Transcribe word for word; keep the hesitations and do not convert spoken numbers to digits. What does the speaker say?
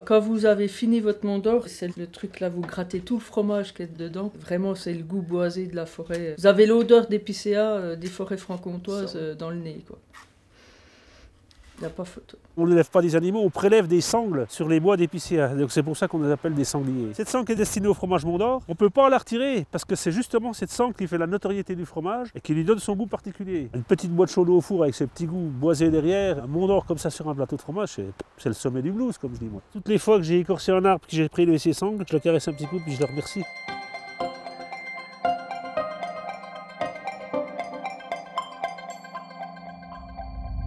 Quand vous avez fini votre Mont d'Or, c'est le truc là, vous grattez tout le fromage qui est dedans. Vraiment, c'est le goût boisé de la forêt. Vous avez l'odeur d'épicéa euh, des forêts franc-comtoises euh, dans le nez, quoi. Il n'y a pas photo. On n'élève pas des animaux, on prélève des sangles sur les bois d'épicéa. Donc c'est pour ça qu'on les appelle des sangliers. Cette sangle est destinée au fromage Mont d'Or. On ne peut pas la retirer parce que c'est justement cette sangle qui fait la notoriété du fromage et qui lui donne son goût particulier. Une petite boîte chaude au four avec ce petit goût boisé derrière, un Mont d'Or comme ça sur un plateau de fromage, c'est le sommet du blues, comme je dis moi. Toutes les fois que j'ai écorché un arbre, que j'ai pris ses sangles, je le caresse un petit coup puis je le remercie.